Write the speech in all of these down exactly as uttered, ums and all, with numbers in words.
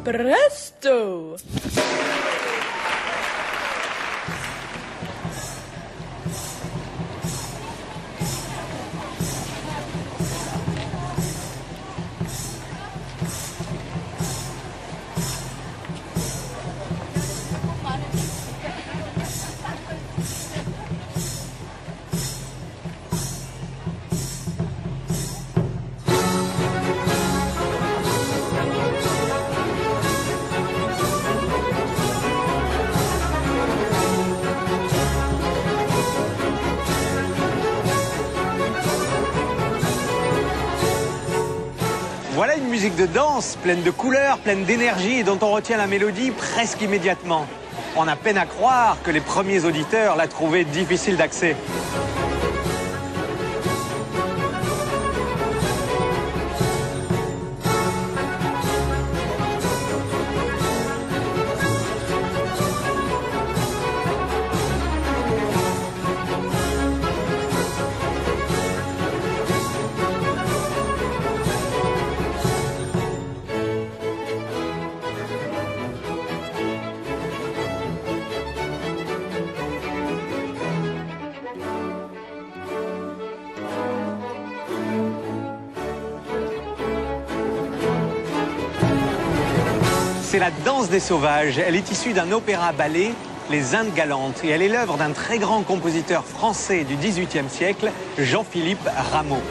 Presto! Voilà une musique de danse, pleine de couleurs, pleine d'énergie et dont on retient la mélodie presque immédiatement. On a peine à croire que les premiers auditeurs la trouvaient difficile d'accès. C'est la danse des sauvages. Elle est issue d'un opéra-ballet, Les Indes galantes. Et elle est l'œuvre d'un très grand compositeur français du dix-huitième siècle, Jean-Philippe Rameau.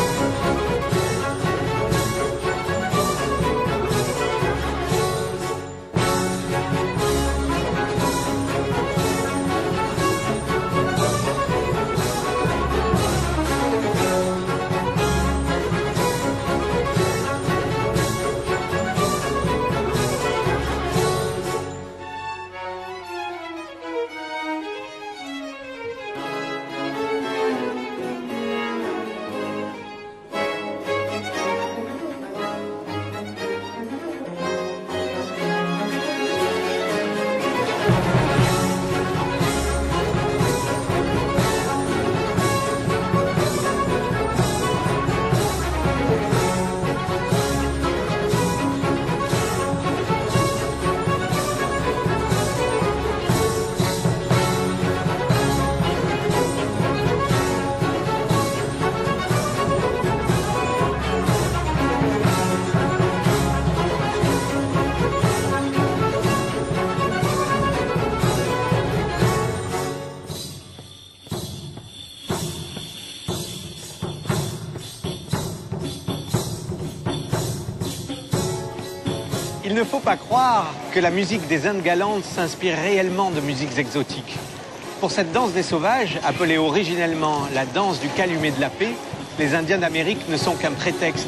Il ne faut pas croire que la musique des Indes galantes s'inspire réellement de musiques exotiques. Pour cette danse des sauvages, appelée originellement la danse du calumet de la paix, les Indiens d'Amérique ne sont qu'un prétexte.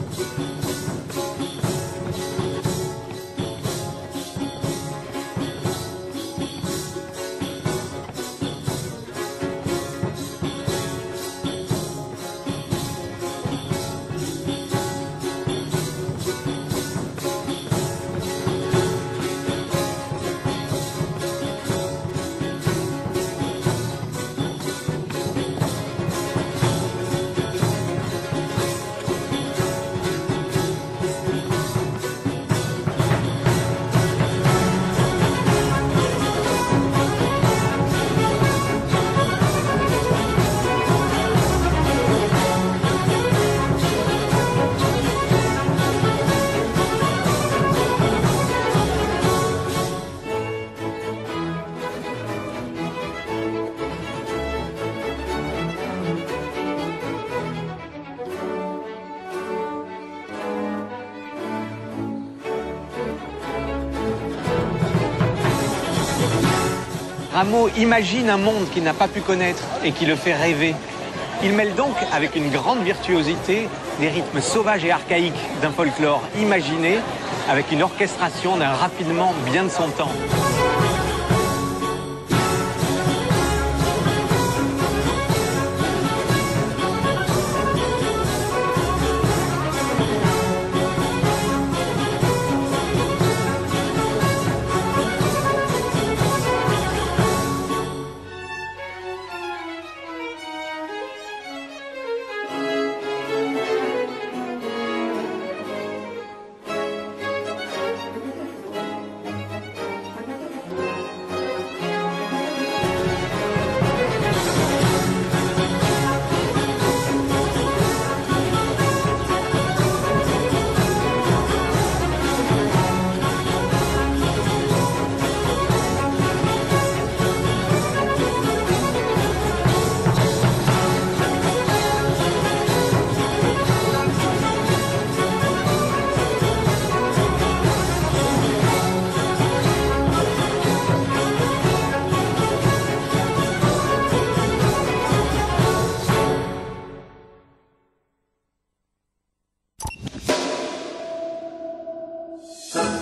Rameau imagine un monde qu'il n'a pas pu connaître et qui le fait rêver. Il mêle donc, avec une grande virtuosité, les rythmes sauvages et archaïques d'un folklore imaginé, avec une orchestration d'un raffinement bien de son temps.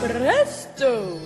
Presto!